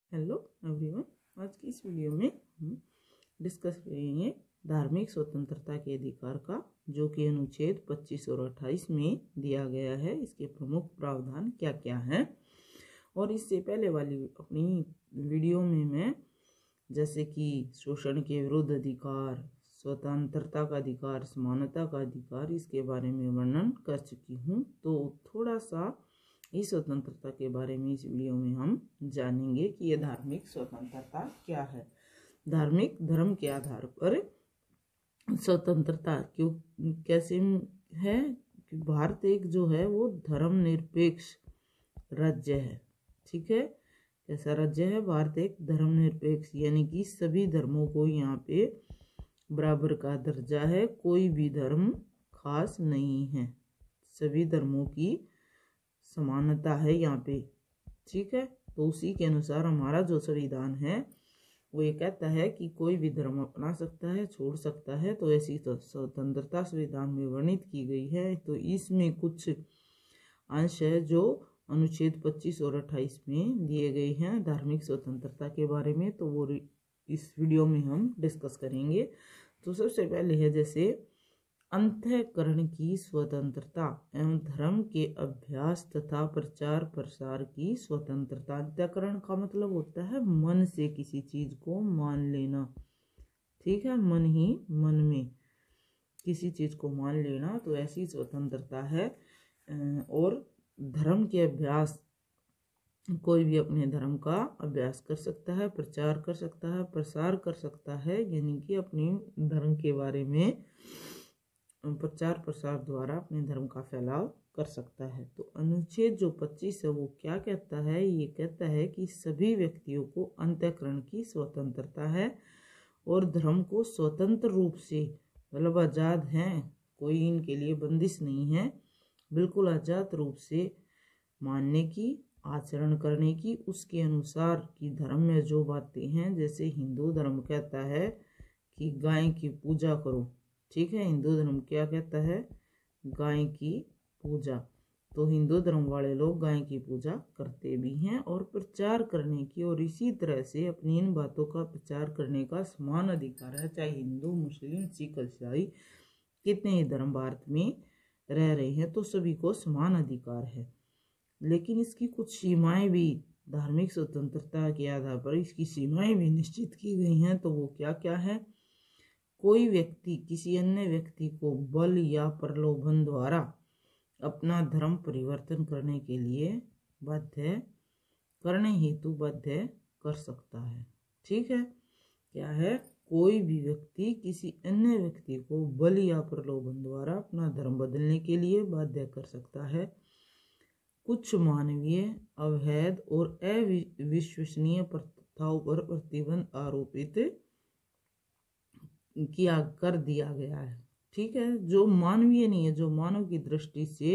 Hello everyone, आज की इस वीडियो में हम डिस्कस करेंगे धार्मिक स्वतंत्रता के अधिकार का, जो कि अनुच्छेद 25 और 28 में दिया गया है। इसके प्रमुख प्रावधान क्या क्या हैं। और इससे पहले वाली अपनी वीडियो में मैं जैसे कि शोषण के विरुद्ध अधिकार, स्वतंत्रता का अधिकार, समानता का अधिकार, इसके बारे में वर्णन कर चुकी हूँ। तो थोड़ा सा इस स्वतंत्रता के बारे में इस वीडियो में हम जानेंगे कि यह धार्मिक स्वतंत्रता क्या है। धार्मिक धर्म के आधार पर स्वतंत्रता क्यों कैसे है कि भारत एक जो है वो धर्मनिरपेक्ष राज्य है। ठीक है, कैसा राज्य है? भारत एक धर्मनिरपेक्ष, यानी कि सभी धर्मों को यहाँ पे बराबर का दर्जा है। कोई भी धर्म खास नहीं है, सभी धर्मों की समानता है यहाँ पे। ठीक है, तो उसी के अनुसार हमारा जो संविधान है वो ये कहता है कि कोई भी धर्म अपना सकता है, छोड़ सकता है। तो ऐसी तो स्वतंत्रता संविधान में वर्णित की गई है। तो इसमें कुछ अंश है जो अनुच्छेद 25 और 28 में दिए गए हैं धार्मिक स्वतंत्रता के बारे में। तो वो इस वीडियो में हम डिस्कस करेंगे। तो सबसे पहले है जैसे अंतःकरण की स्वतंत्रता एवं धर्म के अभ्यास तथा प्रचार प्रसार की स्वतंत्रता। अंतःकरण का मतलब होता है मन से किसी चीज को मान लेना। ठीक है, मन ही मन में किसी चीज को मान लेना, तो ऐसी स्वतंत्रता है। और धर्म के अभ्यास, कोई भी अपने धर्म का अभ्यास कर सकता है, प्रचार कर सकता है, प्रसार कर सकता है, यानी कि अपनी धर्म के बारे में प्रचार प्रसार द्वारा अपने धर्म का फैलाव कर सकता है। तो अनुच्छेद जो 25 है वो क्या कहता है? ये कहता है कि सभी व्यक्तियों को अंतःकरण की स्वतंत्रता है और धर्म को स्वतंत्र रूप से, मतलब आजाद हैं, कोई इनके लिए बंदिश नहीं है, बिल्कुल आजाद रूप से मानने की, आचरण करने की, उसके अनुसार कि धर्म में जो बातें हैं। जैसे हिंदू धर्म कहता है कि गाय की पूजा करो। ठीक है, हिंदू धर्म क्या कहता है? गाय की पूजा। तो हिंदू धर्म वाले लोग गाय की पूजा करते भी हैं और प्रचार करने की, और इसी तरह से अपनी इन बातों का प्रचार करने का समान अधिकार है। चाहे हिंदू, मुस्लिम, सिख, ईसाई, कितने ही धर्म भारत में रह रहे हैं, तो सभी को समान अधिकार है। लेकिन इसकी कुछ सीमाएं भी, धार्मिक स्वतंत्रता के आधार पर इसकी सीमाएं भी निश्चित की गई हैं। तो वो क्या क्या है? कोई व्यक्ति किसी अन्य व्यक्ति को बल या प्रलोभन द्वारा अपना धर्म परिवर्तन करने के लिए बाध्य करने हेतु बाध्य कर सकता है। ठीक है, क्या है? कोई भी व्यक्ति किसी अन्य व्यक्ति को बल या प्रलोभन द्वारा अपना धर्म बदलने के लिए बाध्य कर सकता है। कुछ मानवीय, अवैध और अविश्वसनीय प्रथाओं पर प्रतिबंध आरोपित किया कर दिया गया है। ठीक है, जो मानवीय नहीं है, जो मानव की दृष्टि से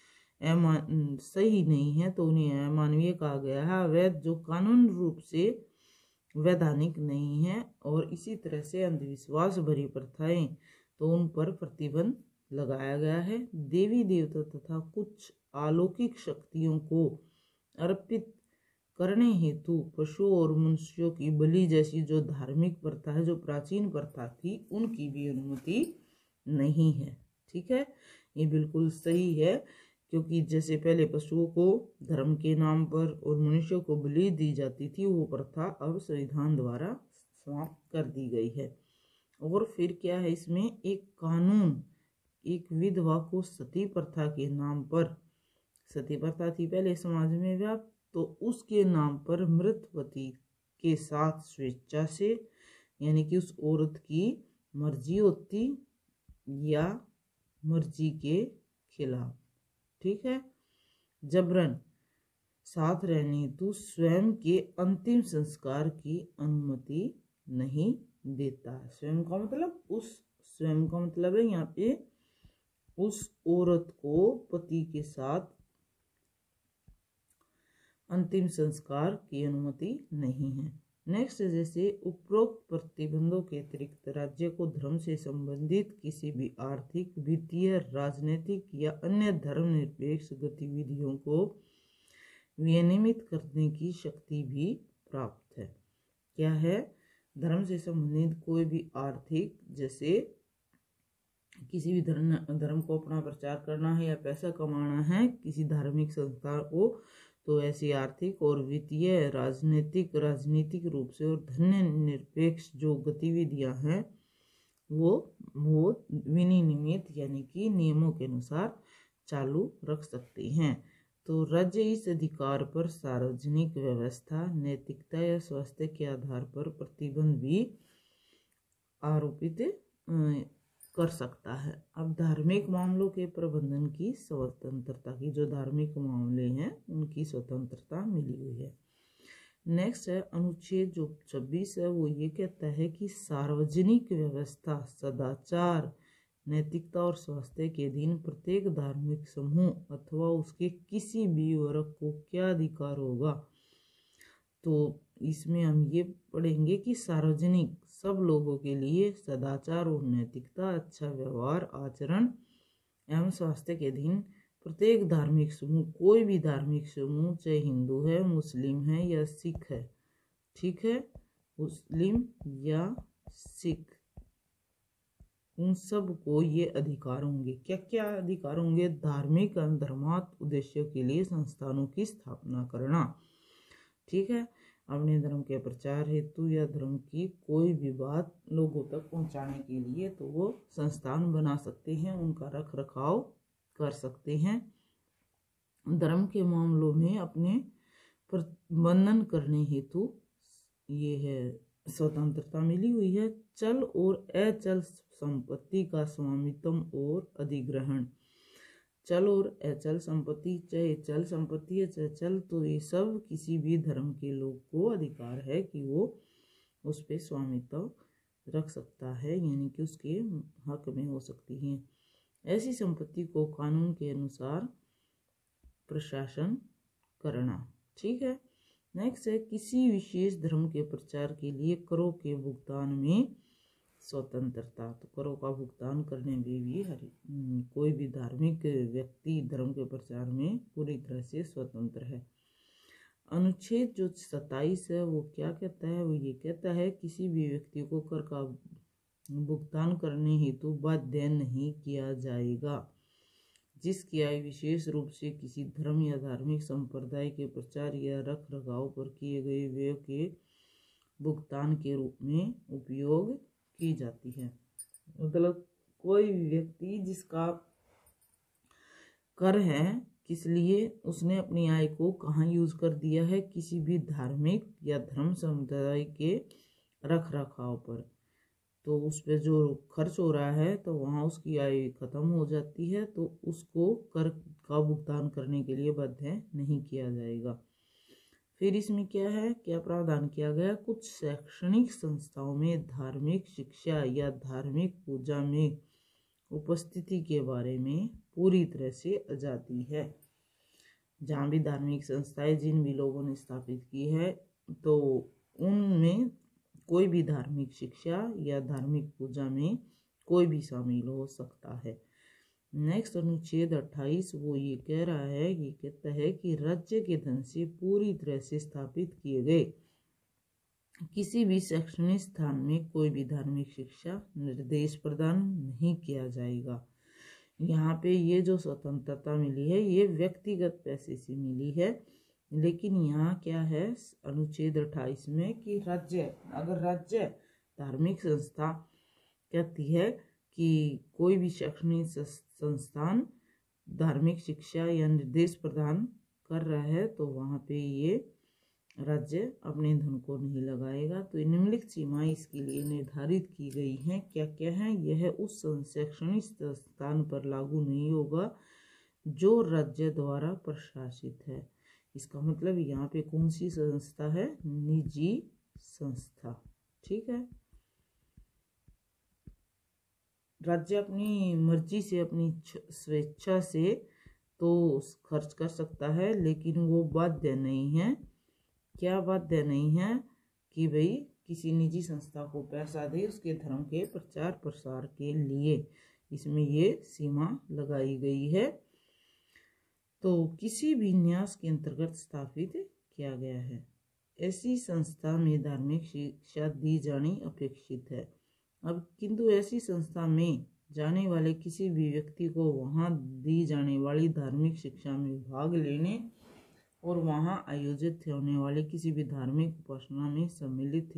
सही नहीं है, तो उन्हें अमानवीय कहा गया है। अवैध, जो कानून रूप से वैधानिक नहीं है। और इसी तरह से अंधविश्वास भरी प्रथाएं, तो उन पर प्रतिबंध लगाया गया है। देवी देवता तथा कुछ अलौकिक शक्तियों को अर्पित करने हेतु पशुओं और मनुष्यों की बलि जैसी जो धार्मिक प्रथा है, जो प्राचीन प्रथा थी, उनकी भी अनुमति नहीं है। ठीक है, ये बिल्कुल सही है, क्योंकि जैसे पहले पशुओं को धर्म के नाम पर और मनुष्यों को बलि दी जाती थी, वो प्रथा अब संविधान द्वारा समाप्त कर दी गई है। और फिर क्या है इसमें? एक कानून, एक विधवा को सती प्रथा के नाम पर, सती प्रथा थी पहले समाज में व्याप्त, तो उसके नाम पर मृत पति के साथ स्वेच्छा से, यानी कि उस औरत की मर्जी होती या मर्जी के खिलाफ, ठीक है, जबरन साथ रहने हेतु स्वयं के अंतिम संस्कार की अनुमति नहीं देता। स्वयं का मतलब स्वयं का मतलब है यहाँ पे उस औरत को पति के साथ अंतिम संस्कार की अनुमति नहीं है। नेक्स्ट, जैसे उपरोक्त प्रतिबंधों के अतिरिक्त राज्य को धर्म से संबंधित किसी भी आर्थिक, वित्तीय, राजनीतिक या अन्य धर्मनिरपेक्ष गतिविधियों को विनियमित करने की शक्ति भी प्राप्त है। क्या है? धर्म से संबंधित कोई भी आर्थिक, जैसे किसी भी धर्म को अपना प्रचार करना है या पैसा कमाना है किसी धार्मिक संस्था को, तो ऐसी आर्थिक और वित्तीय, राजनीतिक रूप से और धन्य निरपेक्ष जो गतिविधियां हैं वो विनियमित यानी कि नियमों के अनुसार चालू रख सकते हैं। तो राज्य इस अधिकार पर सार्वजनिक व्यवस्था, नैतिकता या स्वास्थ्य के आधार पर प्रतिबंध भी आरोपित कर सकता है। अब धार्मिक मामलों के प्रबंधन की स्वतंत्रता की, जो धार्मिक मामले हैं उनकी स्वतंत्रता मिली हुई है। नेक्स्ट है अनुच्छेद जो 26 है, वो ये कहता है कि सार्वजनिक व्यवस्था, सदाचार, नैतिकता और स्वास्थ्य के अधीन प्रत्येक धार्मिक समूह अथवा उसके किसी भी वर्ग को क्या अधिकार होगा। तो इसमें हम ये पढ़ेंगे कि सार्वजनिक, सब लोगों के लिए सदाचार और नैतिकता, अच्छा व्यवहार, आचरण एवं स्वास्थ्य के अधीन प्रत्येक धार्मिक समूह, कोई भी धार्मिक समूह, चाहे हिंदू है, मुस्लिम है या सिख है, ठीक है, मुस्लिम या सिख, उन सब को ये अधिकार होंगे। क्या क्या अधिकार होंगे? धार्मिक एवं धर्मार्थ उद्देश्यों के लिए संस्थानों की स्थापना करना, ठीक है, अपने धर्म के प्रचार हेतु या धर्म की कोई भी बात लोगों तक पहुंचाने के लिए तो वो संस्थान बना सकते हैं, उनका रख रखाव कर सकते हैं। धर्म के मामलों में अपने प्रबंधन करने हेतु ये है स्वतंत्रता मिली हुई है। चल और अचल संपत्ति का स्वामित्व और अधिग्रहण, चल और अचल संपत्ति, चाहे चल संपत्ति है चाहे चल, तो ये सब किसी भी धर्म के लोग को अधिकार है कि वो उस पे स्वामित्व रख सकता है, यानी कि उसके हक में हो सकती है। ऐसी संपत्ति को कानून के अनुसार प्रशासन करना, ठीक है। नेक्स्ट है किसी विशेष धर्म के प्रचार के लिए करों के भुगतान में स्वतंत्रता, तो करों का भुगतान करने में भी कोई भी धार्मिक व्यक्ति धर्म के प्रचार में पूरी तरह से स्वतंत्र है। अनुच्छेद जो 27 है वो क्या कहता है? वो ये कहता है किसी भी व्यक्ति को कर का भुगतान करने हेतु बाध्य नहीं किया जाएगा, जिसकी आय विशेष रूप से किसी धर्म या धार्मिक संप्रदाय के प्रचार या रख रखाव पर किए गए व्यय के भुगतान के रूप में उपयोग की जाती है। मतलब कोई भी व्यक्ति जिसका कर है, किस लिए उसने अपनी आय को कहाँ यूज कर दिया है, किसी भी धार्मिक या धर्म समुदाय के रख रखाव पर, तो उस पर जो खर्च हो रहा है तो वहाँ उसकी आय खत्म हो जाती है, तो उसको कर का भुगतान करने के लिए बाध्य नहीं किया जाएगा। फिर इसमें क्या है, क्या प्रावधान किया गया? कुछ शैक्षणिक संस्थाओं में धार्मिक शिक्षा या धार्मिक पूजा में उपस्थिति के बारे में पूरी तरह से आज़ादी है। जहाँ भी धार्मिक संस्थाएं जिन भी लोगों ने स्थापित की है, तो उनमें कोई भी धार्मिक शिक्षा या धार्मिक पूजा में कोई भी शामिल हो सकता है। नेक्स्ट अनुच्छेद 28 वो ये कह रहा है, ये कहता है कि राज्य के धन से पूरी तरह से स्थापित किए गए किसी भी शैक्षणिक स्थान में कोई भी धार्मिक शिक्षा निर्देश प्रदान नहीं किया जाएगा। यहाँ पे ये जो स्वतंत्रता मिली है ये व्यक्तिगत पैसे से मिली है, लेकिन यहाँ क्या है अनुच्छेद 28 में कि अगर राज्य धार्मिक संस्था कहती है कि कोई भी शैक्षणिक संस्थान धार्मिक शिक्षा या निर्देश प्रदान कर रहा है, तो वहाँ पे ये राज्य अपने धन को नहीं लगाएगा। तो निम्नलिखित सीमाएं इसके लिए निर्धारित की गई हैं। क्या क्या है? यह उस शैक्षणिक संस्थान पर लागू नहीं होगा जो राज्य द्वारा प्रशासित है। इसका मतलब यहाँ पे कौन सी संस्था है? निजी संस्था, ठीक है। राज्य अपनी मर्जी से, अपनी स्वेच्छा से तो खर्च कर सकता है, लेकिन वो बाध्य नहीं है। क्या बाध्य नहीं है? कि भाई किसी निजी संस्था को पैसा दे उसके धर्म के प्रचार प्रसार के लिए, इसमें ये सीमा लगाई गई है। तो किसी भी न्यास के अंतर्गत स्थापित किया गया है। ऐसी संस्था में धार्मिक शिक्षा दी जानी अपेक्षित है। अब किंतु ऐसी संस्था में जाने वाले किसी भी व्यक्ति को वहां दी जाने वाली धार्मिक शिक्षा में भाग लेने और वहां आयोजित होने वाले किसी भी धार्मिक उपासना में सम्मिलित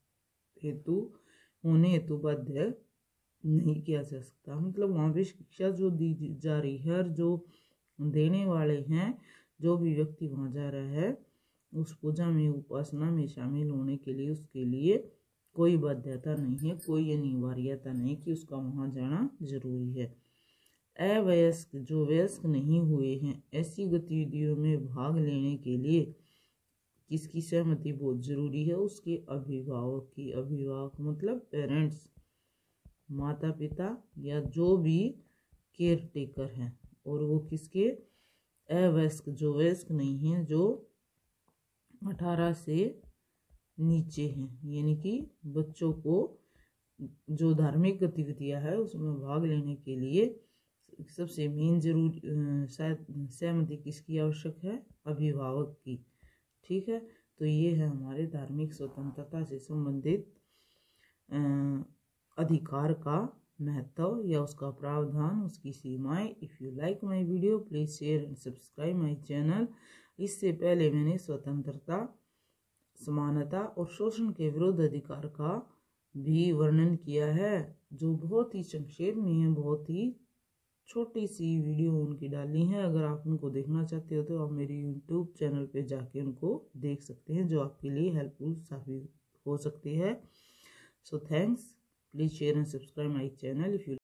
हेतु बाध्य नहीं किया जा सकता। मतलब वहाँ पे शिक्षा जो दी जा रही है और जो देने वाले हैं, जो भी व्यक्ति वहाँ जा रहा है उस पूजा में उपासना में शामिल होने के लिए उसके लिए कोई बाध्यता नहीं है, कोई अनिवार्यता नहीं कि उसका वहाँ जाना जरूरी है। अवयस्क जो वयस्क नहीं हुए हैं ऐसी गतिविधियों में भाग लेने के लिए किसकी सहमति बहुत जरूरी है? उसके अभिभावक की। अभिभावक मतलब पेरेंट्स, माता पिता या जो भी केयर टेकर हैं। और वो किसके? अवयस्क जो वयस्क नहीं है, जो 18 से नीचे हैं, यानी कि बच्चों को जो धार्मिक गतिविधियां है उसमें भाग लेने के लिए सबसे मेन जरूरी सहमति किसकी आवश्यक है? अभिभावक की। ठीक है, तो ये है हमारे धार्मिक स्वतंत्रता से संबंधित अधिकार का महत्व या उसका प्रावधान, उसकी सीमाएं। If you like my video please share and subscribe my channel. इससे पहले मैंने स्वतंत्रता, समानता और शोषण के विरुद्ध अधिकार का भी वर्णन किया है, जो बहुत ही संक्षेप में है, बहुत ही छोटी सी वीडियो उनकी डाली है। अगर आप उनको देखना चाहते हो तो आप मेरे यूट्यूब चैनल पे जाके उनको देख सकते हैं, जो आपके लिए हेल्पफुल साबित हो सकती है। So thanks, please share and subscribe my channel if you